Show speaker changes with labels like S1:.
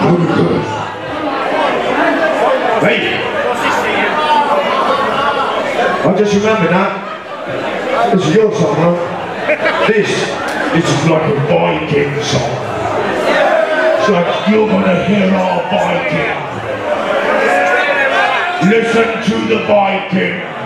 S1: Very good. Hey, I just remember that. This is your song, huh? This is like a Viking song. It's like you're gonna hear our Viking. Listen to the Viking.